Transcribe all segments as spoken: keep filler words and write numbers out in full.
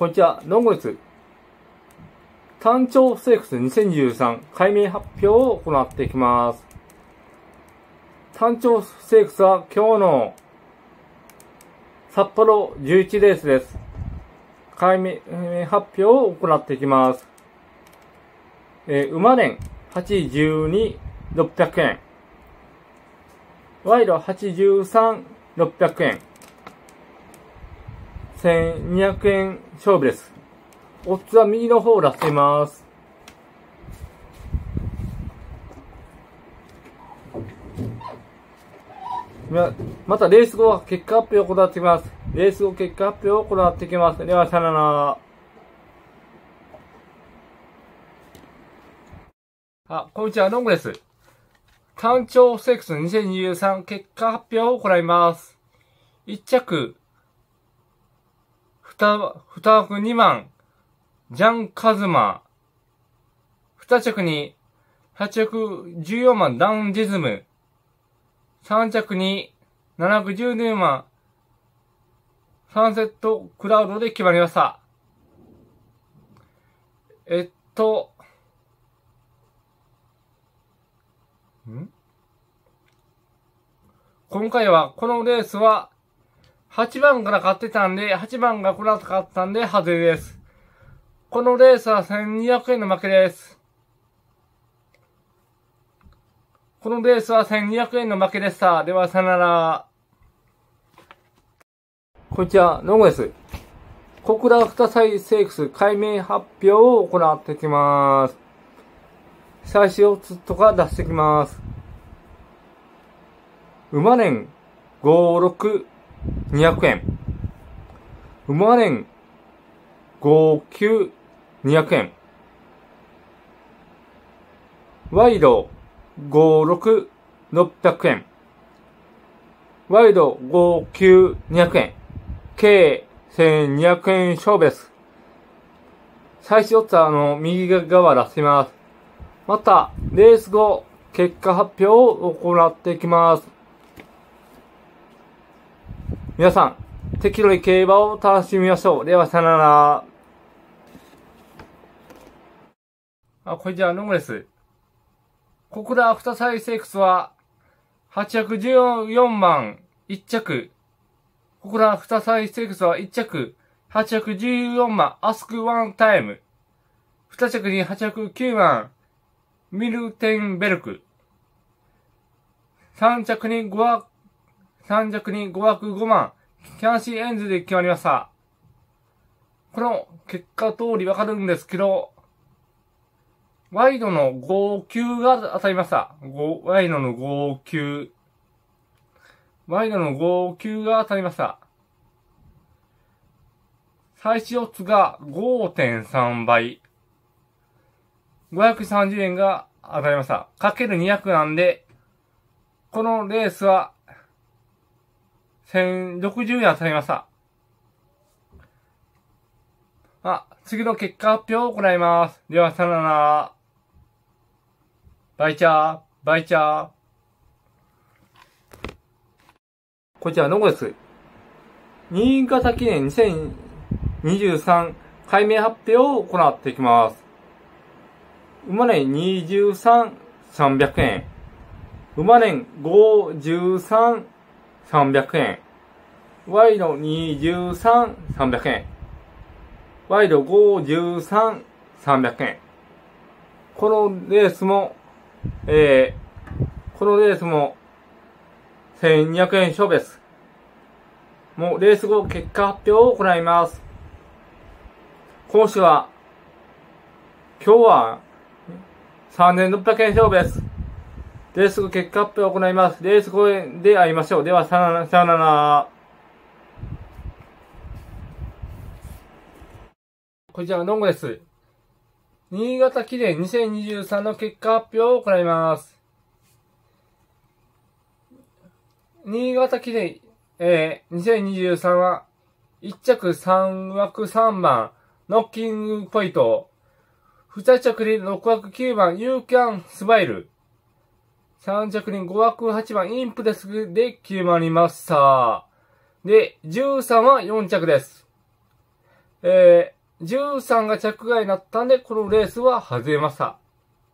こんにちは、ノンゴです。単調ステークスにせんにじゅうさん改名発表を行っていきます。単調ステークスは今日の札幌じゅういちレースです。改名発表を行っていきます。えー、馬連はちじゅうに、ろっぴゃくえん。賄賂はちじゅうさん、ろっぴゃくえん。せんにひゃくえん勝負です。オッズは右の方を出しています。またレース後は結果発表を行っていきます。レース後結果発表を行っていきます。では、さよなら。あ、こんにちは、ノンゴです。単調ステークスにせんにじゅうさん結果発表を行います。いっ着、に枠にばん、ジャン・カズマ。に着に、はち着じゅうよんばん、ダウン・ジズム。さん着に、なな着じゅうにばん、サンセット・クラウドで決まりました。えっと、ん今回は、このレースは、はちばんから勝ってたんで、はちばんがこの後勝ったんで、外れです。このレースはせんにひゃくえんの負けです。このレースはせんにひゃくえんの負けでした。では、さよなら。こんにちは、ノンゴです。小倉二歳セークス改名発表を行っていきます。最終オッズとか出していきます。馬連ご、ろく、にひゃくえん。馬連ご、きゅう、にひゃくえん。賄賂ご、ろく、ろっぴゃくえん。賄賂ご、きゅう、にひゃくえん。計せんにひゃくえん勝負です。最終オッズはあの、右側出しています。また、レース後、結果発表を行っていきます。皆さん、適度に競馬を楽しみましょう。では、さよなら。あ、こんにちは、ノンゴです。小倉二歳セークスは、はち着じゅうよんばん、いっ着。小倉二歳セークスはいっ着、はち着じゅうよんばん、アスクワンタイム。に着にはち着きゅうばん、ミルテンベルク。さん着にご枠、さん着にご枠ごばん、キャンシーエンズで決まりました。この結果通りわかるんですけど、ワイドのごきゅうが当たりました。ワイドのごきゅう。ワイドのごきゅうが当たりました。最終オッズが ごてんさん 倍。ごひゃくさんじゅうえんが当たりました。かけるにひゃくなんで、このレースはせんろくじゅうえん当たりました。あ、次の結果発表を行います。では、さよなら。バイチャー、バイチャー。こんにちは、ノンゴです。新潟記念にせんにじゅうさん改名発表を行っていきます。馬連にじゅうさん、さんびゃくえん。馬連ご、じゅうさん、さんびゃくえん。賄賂にじゅうさん、さんびゃくえん。賄賂ご、じゅうさん、さんびゃくえん。このレースも、えー、このレースも、せんにひゃくえん勝負です。もうレース後結果発表を行います。今週は、今日はさんぜんろっぴゃくえん勝負です。レース後結果発表を行います。レース後で会いましょう。では、さよなら。さよなら。こんにちは、ノンゴです。新潟記念にせんにじゅうさんの結果発表を行います。新潟記念、えー、にせんにじゅうさんは、いっ着さん枠さんばん、ノッキングポイント。に着にろく枠きゅうばん、ユーキャンスマイル。さん着にご枠はちばん、インプレスで決まりました。で、じゅうさんはよん着です。えじゅうさんが着外になったんで、このレースは外れました。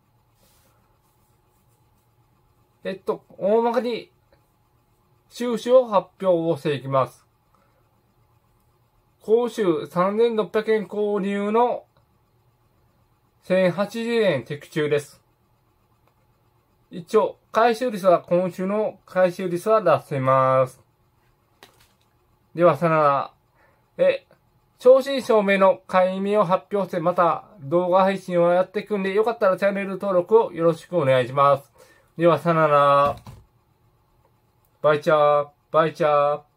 えっと、大まかに収支を発表をしていきます。講習さんぜんろっぴゃくえん購入のせんはちじゅうえん的中です。一応、回収率は今週の回収率は出せます。では、さよなら。え、正真正銘の会員名を発表して、また動画配信をやっていくんで、よかったらチャンネル登録をよろしくお願いします。では、さよなら。バイチャー、バイチャー。